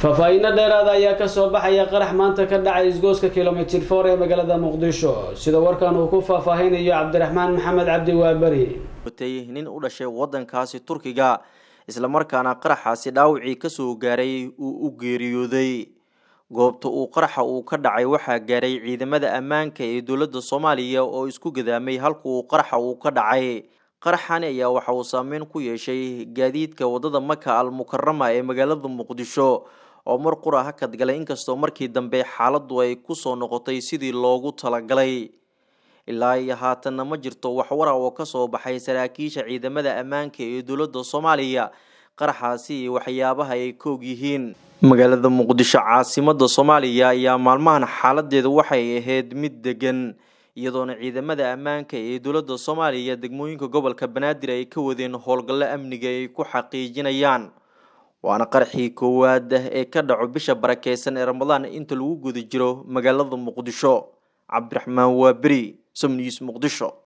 faahfaahin dheeraad ah ayaa ka soo baxaya qarax maanta ka dhacay isgooska kilomitir 4 ee magaalada Muqdisho sida warkan uu ku faahfaahinayo Cabdiraxmaan Maxamed Cabdi Waabari nin u dhashay wadankaasi Turkiga isla markaana qaraxaasi dhaawacii ka soo gaaray uu u geeriyooday goobta uu qaraxa uu ka dhacay waxa gaaray ciidamada ammaanka ee dawladda Soomaaliya oo isku gadaamay halka uu qaraxa uu ka dhacay qaraxani ayaa waxa uu saameyn ku yeeshay gaadiidka wadada Maka al-Mukarrama ee magaalada Muqdisho oo mar qura hakad galay inkastoo markii dambe xaaladdu ay ku soo noqotay sidii loogu talagalay ilaa iyo haatan ma jirto wax war ah oo ka soo baxay saraakiisha ciidamada ammaanka ee dawladda Soomaaliya qaraxaasi waxyaabaha ay koog yihiin magaalada Muqdisho caasimadda Soomaaliya ayaa maalmahan xaaladeedu waxay ahayd mid degan iyadoona ciidamada ammaanka ee dawladda Soomaaliya degmooyinka gobolka Banaadir ay ka wadeen howlgallo amniga ay ku xaqiijinayaan waana qarxii koowaad ee ka dhaco bisha barakeysan ee Ramadaan inta lagu guda jiro magaalada Muqdisho Cabdiraxmaan Waabari Som News Muqdisho.